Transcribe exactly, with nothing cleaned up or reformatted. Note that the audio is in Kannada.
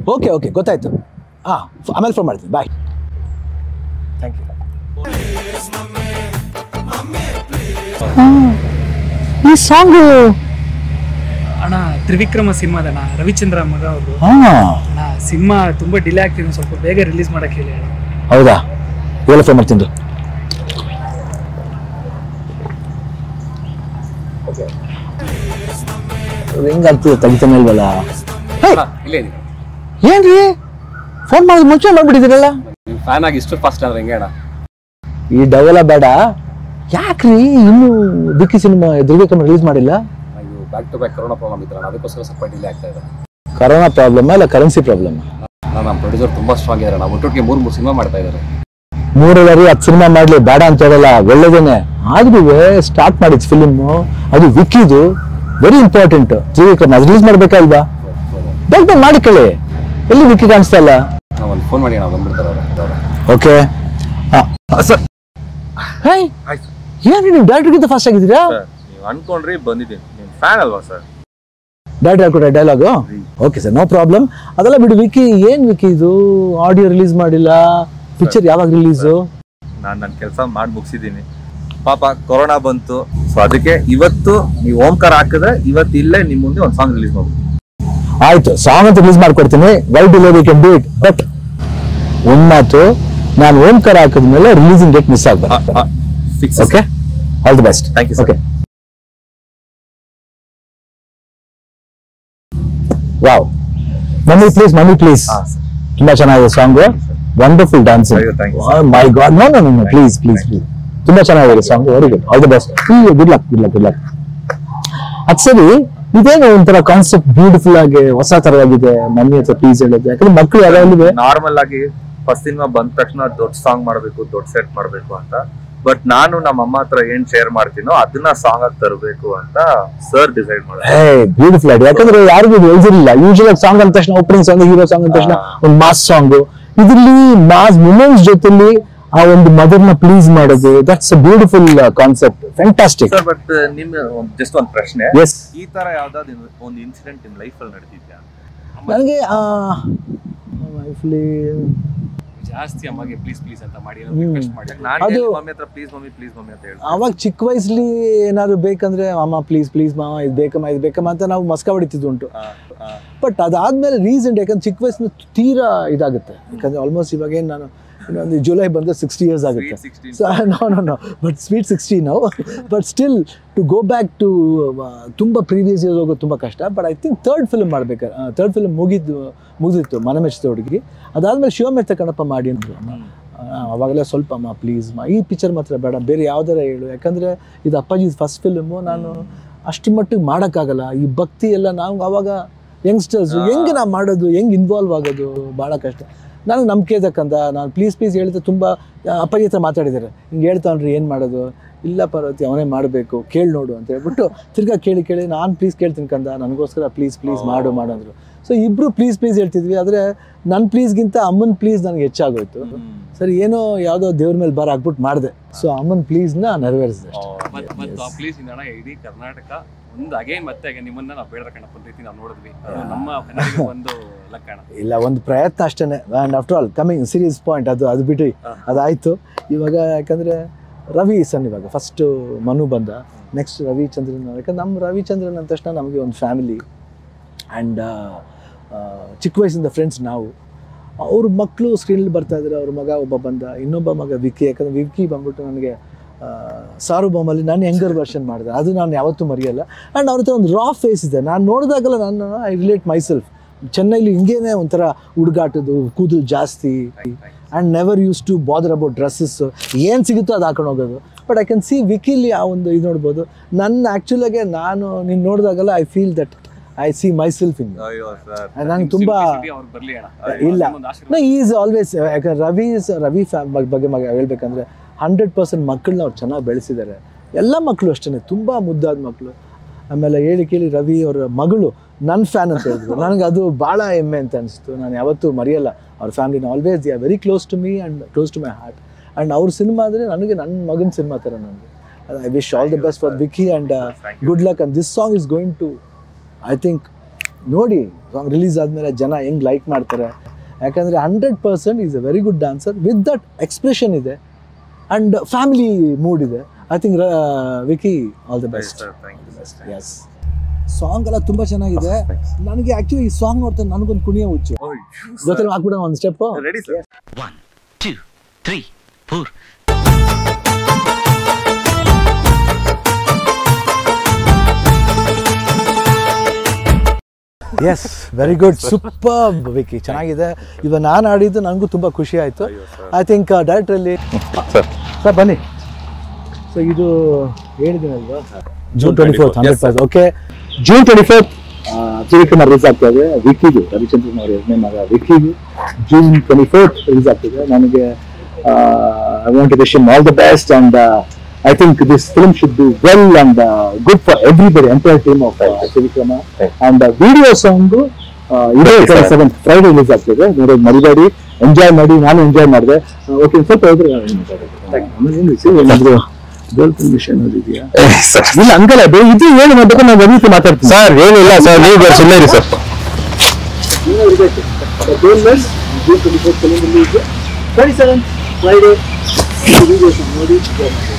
ಓಕೆ ಓಕೆ ಗೊತ್ತಾಯ್ತು. ಹಾಂ ಆಮೇಲೆ ಫೋನ್ ಮಾಡ್ತೀನಿ. ಬಾಯ್. Thank you. ಈ ಸಾಂಗು ಅಣ್ಣ ತ್ರಿವಿಕ್ರಮ ಸಿನಿಮಾದಣ್ಣ, ರವಿಚಂದ್ರ ಮಗ ಅವರು. ಅಣ್ಣ ಸಿನಿಮಾ ತುಂಬಾ ಡಿಲೇ ಆಗ್ತಿದೆ, ಸ್ವಲ್ಪ ಬೇಗ ರಿಲೀಸ್ ಮಾಡಕ್ಕೆ ಹೇಳಿ ಅಣ್ಣ. ಹೌದಾ? ಎಲ್ಲ ಫೋನ್ ಮಾಡ್ತೀನಿ. ಹೆಂಗಾಗ್ತದೆ ತೆಗಿತಾನೆ ಇಲ್ವಲ್ಲ? ಏನ್ರಿ ಫೋನ್ ಮಾಡಿದ್ ಮುಂಚೆ ಮಾಡ್ಬಿಟ್ಟಿದ್ದೀರಲ್ಲ? ಫ್ಯಾನ್ ಆಗಿ ಇಷ್ಟು ಫಾಸ್ಟ್ ಆದ್ರೆ ಹೆಂಗೆ ಅಣ್ಣ? ಈ ಡವೆಲ್ಲ ಬೇಡ. ಯಾಕ್ರಿ ಇನ್ನು ದಿಕ್ಕಿ ಸಿನಿಮಾ ತ್ರಿವಿಕ್ರಮ ರಿಲೀಸ್ ಮಾಡಿಲ್ಲ? Back to back corona problem ಇತ್ತು, ಅದಕ್ಕೋಸ್ಕರ ಸ್ವಲ್ಪ ಡಿಲೇ ಆಗ್ತಾ ಇದೆ. ಕರೋನಾ ಪ್ರಾಬ್ಲಮ್ ಇಲ್ಲ ಕರೆನ್ಸಿ ಪ್ರಾಬ್ಲಮ್? ನಮ್ಮ ಪ್ರೊಡ್ಯೂಸರ್ ತುಂಬಾ ಸ್ಟ್ರಾಂಗ್ ಇದ್ದಾರೆ. ನಾವು ಒಟ್ಟೊಟ್ಟಿಗೆ ಮೂರು ಮೂರು ಸಿನಿಮಾ ಮಾಡ್ತಾ ಇದ್ದಾರೆ. ಮೂರವರೆ ಹತ್ತು ಸಿನಿಮಾ ಮಾಡ್ಲಿ ಬೇಡ ಅಂತ ಹೇಳಲ್ಲ, ಒಳ್ಳೇದೇನೆ. ಆದ್ರೂ ಸ್ಟಾರ್ಟ್ ಮಾಡಿದ್ ಫಿಲಿಮ್ ಅದು ವಿಕ್ಕಿದು ವೆರಿ ಇಂಪಾರ್ಟೆಂಟ್. ತ್ರಿವಿಕ್ರಮ ಅದು ರಿಲೀಸ್ ಮಾಡ್ಬೇಕಲ್ವಾ? ಬೇಗ ಬೇಗ ಮಾಡಿ ಕೇಳಿ. ಎಲ್ಲಿ ವಿಕ್ಕಿ ಕಾಣಿಸ್ತಾ ಇಲ್ಲ? ಒಂದು ಫೋನ್ ಮಾಡಿ ನಾವು ಬಂದ್ಬಿಡ್ತಾರೆ ಅವರು. Okay sir. ಏನ್ರಿ ನೀವು ಡೈರೆಕ್ಟರ್ಗಿಂತ ಫಾಸ್ಟ್ ಆಗಿದ್ದೀರಾ? ನೀವು ಅನ್ಕೊಂಡ್ರಿ ಬಂದಿದ್ದೀನಿ, ನಿಮ್ಮ ಫ್ಯಾನ್ ಅಲ್ವಾ ಸರ್? ಡೈರೆಕ್ಟರ್ ಹಾಕೊಟ್ರೆ dialogue? Okay sir, no problem. ಅದೆಲ್ಲ ಬಿಡು. ವಿಕ್ಕಿ ಏನ್ ವಿಕ್ಕಿ ಇದು ಆಡಿಯೋ ರಿಲೀಸ್ ಮಾಡಿಲ್ಲ, ಪಿಕ್ಚರ್ ಯಾವಾಗ ರಿಲೀಸು? ನಾನು ನನ್ನ ಕೆಲಸ ಮಾಡಿ ಮುಗಿಸಿದ್ದೀನಿ. ಪಾಪ ಕೊರೋನಾ ಬಂತು, ಸೊ ಅದಕ್ಕೆ ಇವತ್ತು ನೀವು ಓಂಕಾರ ಹಾಕಿದ್ರೆ ಇವತ್ತು ಇಲ್ಲೇ ನಿಮ್ಮ ಮುಂದೆ ಒಂದು ಸಾಂಗ್ ರಿಲೀಸ್ ಮಾಡ್ಬೋದು. ಆಯ್ತು, ಸಾಂಗ್ ಅಂತ ರಿಲೀಸ್ ಮಾಡ್ಕೊಡ್ತೀನಿ. Why delay we can do it. But ಒಂದ್ ಮಾತು, ನಾನು ಓಂಕಾರ ಹಾಕಿದ್ಮೇಲೆ ರಿಲೀಸಿಂಗ್ ಡೇಟ್ ಮಿಸ್ ಆಗ್ಬಾರ್ದು. Okay, all the best. Thank you. Okay. Wow, mummy please, mummy please. ತುಂಬಾ ಚೆನ್ನಾಗಿದೆ song. Wonderful dancing. My god, no no no please please please. ತುಂಬಾ ಚೆನ್ನಾಗಿದೆ song. Very good, all the best. Good luck, good luck, good luck. ಅದ್ ಸರಿ, ಇದೇನು ಒಂಥರ ಕಾನ್ಸೆಪ್ಟ್ ಬ್ಯೂಟಿಫುಲ್ ಆಗಿ ಹೊಸ ತರವಾಗಿದೆ. ಮಮ್ಮಿ ಹತ್ರ ಪ್ಲೀಸ್ ಹೇಳೋದು, ಯಾಕಂದ್ರೆ ಮಕ್ಕಳು ಯಾವಾಗಲೂ ನಾರ್ಮಲ್ ಆಗಿ ಫಸ್ಟ್ ಸಿನಿಮಾ ಬಂದ ತಕ್ಷಣ ದೊಡ್ಡ ಸಾಂಗ್ ಮಾಡ್ಬೇಕು, ದೊಡ್ಡ ಸೆಟ್ ಮಾಡ್ಬೇಕು ಅಂತ. ಬಟ್ ನಾನು ನಮ್ಮ ಅಮ್ಮ ಹತ್ರ ಏನ್ ಶೇರ್ ಮಾಡ್ತೀನೋ ಅದನ್ನ ಸಾಂಗ್ ಆಗಿ ತರಬೇಕು ಅಂತ ಸರ್ ಡಿಸೈಡ್ ಮಾಡಿದ್ರು. ಬ್ಯೂಟಿಫುಲ್ ಆಗಿ, ಯಾಕಂದ್ರೆ ಯಾರಿಗೂ ಎಲ್ಸಿರ್ಲಿಲ್ಲ. ಯೂಶುವಲ್ ಆಗಿ ಸಾಂಗ್ ಅಂದ ತಕ್ಷಣ ಓಪನಿಂಗ್ ಸಾಂಗ್, ಹೀರೋ ಸಾಂಗ್ ಅಂದ ತಕ್ಷಣ ಒಂದು ಮಾಸ್ ಸಾಂಗ್. ಇದ್ರಲ್ಲಿ ಮಾಸ್ ಮೂಮೆಂಟ್ಸ್ ಜೊತೆಲಿ ಆ ಒಂದು ಮದರ್ನ ಪ್ಲೀಸ್ ಮಾಡೋದು, that's a beautiful concept. Fantastic. Sir, but ನಿಮ್ ಜಸ್ಟ್ ಒಂದು ಪ್ರಶ್ನೆ, ಈ ತರ ಯಾವ್ದಾದ್ರು ಒಂದು ಇನ್ಸಿಡೆಂಟ್ ನಿಮ್ ಲೈಫ್ ಅಲ್ಲಿ ನಡೆದಿದ್ಯಾ? ನನಗೆ ಲೈಫ್ಲಿ ಜಾಸ್ತಿ ಅಮ್ಮಗೆ ಪ್ಲೀಸ್ ಪ್ಲೀಸ್ ಅಂತ ಮಾಡಿ ರಿಕ್ವೆಸ್ಟ್ ಮಾಡಿ, ನಾನು ಮಮ್ಮಿ ಹತ್ರ ಪ್ಲೀಸ್ ಮಮ್ಮಿ ಪ್ಲೀಸ್ ಮಮ್ಮಿ ಅಂತ ಹೇಳಿ. ಅವಾಗ ಚಿಕ್ಕ ವಯಸ್ಸಲ್ಲಿ ಏನಾದ್ರು ಬೇಕಂದ್ರೆ ಅಮ್ಮ ಪ್ಲೀಸ್ ಪ್ಲೀಸ್ ಮಾಮ ಇದು ಬೇಕಮ್ಮ ಇದು ಬೇಕಮ್ಮ ಅಂತ ನಾವು ಮಸ್ಕ ಹೊಡಿತಿದ್ದು ಉಂಟು. ಬಟ್ ಅದಾದ್ಮೇಲೆ ರೀಸೆಂಟ್, ಯಾಕಂದ್ರೆ ಚಿಕ್ಕ ವಯಸ್ಸಿನ ತೀರಾ ಇದಾಗುತ್ತೆ. ಯಾಕಂದ್ರೆ ಆಲ್ಮೋಸ್ಟ್ ಇವಾಗ ಏನು ನಾನು ಇನ್ನೊಂದು ಜುಲೈ ಬಂದರೆ ಸಿಕ್ಸ್ಟಿ ಇಯರ್ಸ್ ಆಗುತ್ತೆ. So no no no but sweet sixty ನಾವು. But still to go back to ತುಂಬ ಪ್ರೀವಿಯಸ್ ಇಯರ್ಸ್ ಹೋಗೋದು ತುಂಬ ಕಷ್ಟ. But I think third film ಮಾಡ್ಬೇಕಾರೆ, ಥರ್ಡ್ ಫಿಲ್ಮ್ ಮುಗಿದ್ದು ಮುಗಿದಿತ್ತು ಮನ ಮೆಚ್ಚಿದ ಹುಡುಗಿ. ಅದಾದಮೇಲೆ ಶಿವಮೆತ್ತ ಕಣಪ್ಪ ಮಾಡಿ ಅಂದರು. ಅವಾಗಲೇ ಸ್ವಲ್ಪ ಅಮ್ಮ ಪ್ಲೀಸ್ ಮಾ ಈ ಪಿಕ್ಚರ್ ಮಾತ್ರ ಬೇಡ, ಬೇರೆ ಯಾವ್ದಾರ ಹೇಳು. ಯಾಕಂದರೆ ಇದು ಅಪ್ಪಾಜಿ ಫಸ್ಟ್ ಫಿಲ್ಮು. ನಾನು ಅಷ್ಟು ಮಟ್ಟಿಗೆ ಮಾಡೋಕ್ಕಾಗಲ್ಲ. ಈ ಭಕ್ತಿ ಎಲ್ಲ ನಾವು ಆವಾಗ ಯಂಗ್ಸ್ಟರ್ಸು ಹೆಂಗೆ ನಾವು ಮಾಡೋದು, ಹೆಂಗೆ ಇನ್ವಾಲ್ವ್ ಆಗೋದು ಭಾಳ ಕಷ್ಟ. ನನಗೆ ನಂಬಿಕೆ ಇದಕ್ಕಂತ ನಾನು ಪ್ಲೀಸ್ ಪ್ಲೀಸ್ ಹೇಳಿದ್ರೆ ತುಂಬ ಅಪ್ಪಾಜಿ ಹತ್ರ ಮಾತಾಡಿದ್ದಾರೆ. ಹಿಂಗೆ ಹೇಳ್ತಾವ್ರಿ ಏನು ಮಾಡೋದು? ಇಲ್ಲ ಪಾರ್ವತಿ ಅವನೇ ಮಾಡಬೇಕು, ಕೇಳಿ ನೋಡು ಅಂತ ಹೇಳ್ಬಿಟ್ಟು ತಿರ್ಗಾ ಕೇಳಿ ಕೇಳಿ ನಾನು ಪ್ಲೀಸ್ ಕೇಳ್ತೀನಿ ಕಂದ, ನನಗೋಸ್ಕರ ಪ್ಲೀಸ್ ಪ್ಲೀಸ್ ಮಾಡು ಮಾಡೋಂದ್ರು. ಸೊ ಇಬ್ಬರು ಪ್ಲೀಸ್ ಪ್ಲೀಸ್ ಹೇಳ್ತಿದ್ವಿ. ಆದರೆ ನನ್ನ ಪ್ಲೀಸ್ಗಿಂತ ಅಮ್ಮನ ಪ್ಲೀಸ್ ನನಗೆ ಹೆಚ್ಚಾಗೋಯ್ತು. ಸರಿ, ಏನೋ ಯಾವುದೋ ದೇವ್ರ ಮೇಲೆ ಬಾರ ಹಾಕ್ಬಿಟ್ಟು ಮಾಡಿದೆ. ಸೊ ಅಮ್ಮನ ಪ್ಲೀಸ್ನ ನೆರವೇರಿಸಿದೆ. ಮತ್ತು ಆ ಪ್ಲೀಸ್ ಇಂದ ಇಡೀ ಕರ್ನಾಟಕ ಒಂದು ಅಗೇನ್ ಮತ್ತೆ ಅಗೇನ್ ನಿಮ್ಮನ್ನ ನಾವು ಬೇಡ ಕಣಪ್ಪ ಅಂತ ನಾವು ನೋಡಿದ್ವಿ. ನಮ್ಮ ಕನ್ನಡಿಗ ಒಂದು ಲಕ್ಕಣ ಇಲ್ಲ, ಒಂದು ಪ್ರಯತ್ನ ಅಷ್ಟೇ. And after all coming serious point, ಅದು ಅದು ಬಿಟ್ಟು ಅದಾಯಿತು. ಇವಾಗ ಯಾಕಂದರೆ ರವಿ ಸನ್ ಇವಾಗ ಫಸ್ಟು ಮನು ಬಂದ, ನೆಕ್ಸ್ಟ್ ರವಿಚಂದ್ರನ್. ಯಾಕಂದ್ರೆ ನಮ್ಮ ರವಿಚಂದ್ರನ್ ಅಂದ ತಕ್ಷಣ ನಮಗೆ ಒಂದು ಫ್ಯಾಮಿಲಿ ಆ್ಯಂಡ್ ಚಿಕ್ಕ ವಯಸ್ಸಿಂದ ಫ್ರೆಂಡ್ಸ್ ನಾವು. ಅವ್ರ ಮಕ್ಕಳು ಸ್ಕ್ರೀನಲ್ಲಿ ಬರ್ತಾ ಇದ್ದಾರೆ. ಅವ್ರ ಮಗ ಒಬ್ಬ ಬಂದ, ಇನ್ನೊಬ್ಬ ಮಗ ವಿಕ್ಕಿ. ಯಾಕಂದರೆ ವಿಕ್ಕಿ ಬಂದ್ಬಿಟ್ಟು ನನಗೆ ಸಾರ್ವಭೌಮಲ್ಲಿ ನಾನು ಯಂಗರ್ ವರ್ಷನ್ ಮಾಡಿದೆ, ಅದು ನಾನು ಯಾವತ್ತೂ ಮರೆಯಲ್ಲ. ಆ್ಯಂಡ್ ಅವ್ರ ಹತ್ರ ಒಂದು ರಾ ಫೇಸ್ ಇದೆ. ನಾನು ನೋಡಿದಾಗಲ್ಲ ನಾನು ಐ ರಿಲೇಟ್ ಮೈಸೆಲ್ಫ್. ಚೆನ್ನೈಲಿ ಹಿಂಗೇನೆ ಒಂಥರ ಹುಡುಗಾಟದ್ದು, ಕೂದಲು ಜಾಸ್ತಿ, and never use to bother about dresses. ಏನು ಸಿಗುತ್ತೋ ಅದು ಹಾಕೊಂಡು ಹೋಗೋದು. ಬಟ್ ಐ ಕ್ಯಾನ್ ಸಿ ವಿಕಿಲಿ ಆ ಒಂದು ಇದು ನೋಡ್ಬೋದು. ನನ್ನ ಆ್ಯಕ್ಚುಲಾಗೆ ನಾನು ನೀನು ನೋಡಿದಾಗಲ್ಲ I feel that I see myself in. ನಂಗೆ ತುಂಬ ಇಲ್ಲ, ಈಸ್ ಆಲ್ವೇಸ್. ಯಾಕಂದ್ರೆ ರವಿ ರವಿ ಫ್ಯಾಮ್ ಬಗ್ಗೆ ಮಗ ಹೇಳ್ಬೇಕಂದ್ರೆ ಹಂಡ್ರೆಡ್ ಪರ್ಸೆಂಟ್ ಮಕ್ಕಳನ್ನ ಅವ್ರು ಚೆನ್ನಾಗಿ ಬೆಳೆಸಿದ್ದಾರೆ. ಎಲ್ಲ ಮಕ್ಕಳು ಅಷ್ಟೇ, ತುಂಬ ಮುದ್ದಾದ ಮಕ್ಕಳು. ಆಮೇಲೆ ಹೇಳಿ ಕೇಳಿ ರವಿ ಅವರ ಮಗಳು ನನ್ನ ಫ್ಯಾನ್ ಅಂತ ಹೇಳಿದ್ರು. ನನಗೆ ಅದು ಭಾಳ ಹೆಮ್ಮೆ ಅಂತ ಅನಿಸ್ತು. ನಾನು ಯಾವತ್ತೂ ಮರೆಯಲ್ಲ ಅವ್ರ ಫ್ಯಾಮಿಲಿನ. Always they are very close to me and close to my heart. And ಅವ್ರ ಸಿನಿಮಾ ಅಂದರೆ ನನಗೆ ನನ್ನ ಮಗನ ಸಿನಿಮಾ ಥರ ನನಗೆ. I wish all the best for Vicky and good luck. And this song is going to I think ನೋಡಿ ಸಾಂಗ್ ರಿಲೀಸ್ ಆದಮೇಲೆ ಜನ ಹೆಂಗೆ ಲೈಕ್ ಮಾಡ್ತಾರೆ. ಯಾಕಂದರೆ hundred percent is a very good dancer with that expression ಇದೆ ಆ್ಯಂಡ್ ಫ್ಯಾಮಿಲಿ ಮೂಡ್ ಇದೆ. I think Vicky all the best. Yes song ಎಲ್ಲ ತುಂಬ ಚೆನ್ನಾಗಿದೆ. ನನಗೆ ಆ್ಯಕ್ಚುಲಿ ಈ ಸಾಂಗ್ ನೋಡ್ತಾ ನನಗೊಂದು ಕುಣಿಯ ಹುಚ್ಚು. ಜೊತೆ ಹಾಕ್ಬಿಡೋಣ ಒಂದು step. Ready sir. One two three four. Yes very good super Vicky, ಚೆನ್ನಾಗಿದೆ. ಇವಾಗ ನಾನು ಆಡಿದ್ದು ನನಗೂ ತುಂಬ ಖುಷಿ ಆಯಿತು. ಐ ಥಿಂಕ್ ಡೈರೆಕ್ಟ್ರಲ್ಲಿ ಸರ್ ಬನ್ನಿ. ಸೊ ಇದು ಹೇಳಿದ್ದೀನಲ್ವಾ June twenty fourth hundred percent okay. June twenty fourth Trivikrama release ಆಗ್ತಾ ಇದೆ. ವಿಕಿದು ರವಿಚಂದ್ರನ್ ಅವರ ಎರಡನೇ ಮಗ ವಿಕಿದು ಜೂನ್ ಟ್ವೆಂಟಿ ಫೋರ್ತ್ ರಿಲೀಸ್ ಆಗ್ತಿದೆ. ನನಗೆ I want to wish him all the best and I think this film should do well and uh, good for everybody, entire team of uh, Trivikrama. And the uh, video song ಇದೆ twenty-seventh Friday release ಆಗ್ತಿದೆ. ನೋಡಿ ಮರಿಬೇಡಿ, ಎಂಜಾಯ್ ಮಾಡಿ. ನಾನು ಎಂಜಾಯ್ ಮಾಡಿದೆ. ಓಕೆ ಸ್ವಲ್ಪ ಹೋದ್ರೆ ಏನಾದರೂ ಗರ್ಲ್ಫ್ರೆಂಡ್ ವಿಷಯ ಅನ್ನೋದು ಇದೆಯಾ? ಇಲ್ಲ ಹಂಗಲ್ಲ, ಇದು ಏನು ಮಾಡ್ಬೇಕು ನಾನು ರವಿ ಮಾತಾಡ್ತೀನಿ ಸರ್. ಏನಿಲ್ಲ ಸರ್, ನೀವು ಸುಮ್ಮನೆ ಇರಿ ಸರ್. ಇರಬೇಕು twenty-seventh Friday video song ನೋಡಿ.